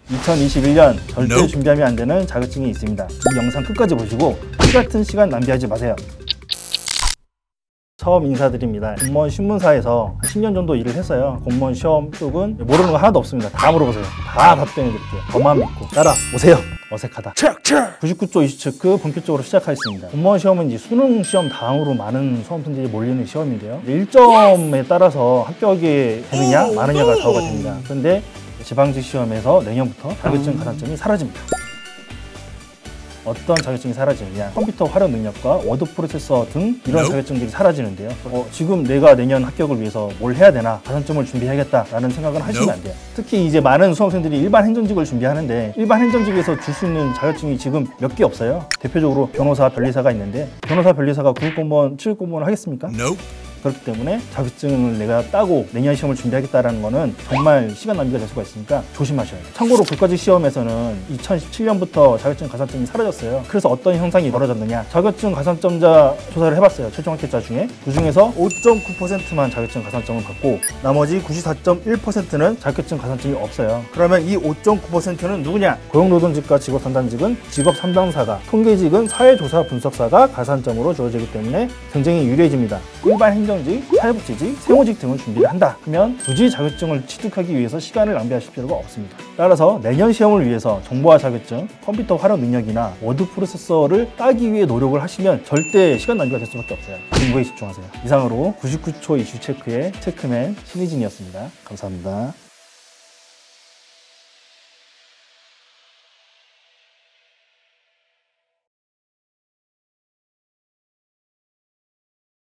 2021년 절대 준비하면 안 되는 자격증이 있습니다. 이 영상 끝까지 보시고 피 같은 시간 낭비하지 마세요. 처음 인사드립니다. 공무원 신문사에서 10년 정도 일을 했어요. 공무원 시험 쪽은 모르는 거 하나도 없습니다. 다 물어보세요. 다 답변해드릴게요. 저만 믿고 따라오세요. 어색하다. 99조 이슈체크 본격적으로 시작하겠습니다. 공무원 시험은 이제 수능 시험 다음으로 많은 수험생들이 몰리는 시험인데요. 1점에 따라서 합격이 되느냐 마느냐가 좌우가 됩니다. 그런데 지방직 시험에서 내년부터 자격증 가산점이 사라집니다. 어떤 자격증이 사라지느냐, 컴퓨터 활용 능력과 워드 프로세서 등 이런 자격증들이 사라지는데요. 지금 내가 내년 합격을 위해서 뭘 해야 되나, 가산점을 준비해야겠다라는 생각은 하시면 안 돼요. 특히 이제 많은 수험생들이 일반 행정직을 준비하는데 일반 행정직에서 줄 수 있는 자격증이 지금 몇 개 없어요. 대표적으로 변호사, 변리사가 있는데 변호사, 변리사가 9급 공무원, 7급 공무원을 하겠습니까? 그렇기 때문에 자격증을 내가 따고 내년 시험을 준비하겠다는 거는 정말 시간 낭비가 될 수가 있으니까 조심하셔야 돼요. 참고로 국가직 시험에서는 2017년부터 자격증 가산점이 사라졌어요. 그래서 어떤 현상이 벌어졌느냐, 자격증 가산점자 조사를 해봤어요. 최종 합격자 중에 그 중에서 5.9%만 자격증 가산점을 받고 나머지 94.1%는 자격증 가산점이 없어요. 그러면 이 5.9%는 누구냐? 고용노동직과 직업상담직은 직업 상담사가, 통계직은 사회조사 분석사가 가산점으로 주어지기 때문에 경쟁이 유리해집니다. 일반 행정직, 사회복지직, 세무직 등을 준비를 한다. 그러면 굳이 자격증을 취득하기 위해서 시간을 낭비하실 필요가 없습니다. 따라서 내년 시험을 위해서 정보화 자격증, 컴퓨터 활용 능력이나 워드 프로세서를 따기 위해 노력을 하시면 절대 시간 낭비가 될 수밖에 없어요. 공부에 집중하세요. 이상으로 99초 이슈 체크의 체크맨 신희진이었습니다. 감사합니다.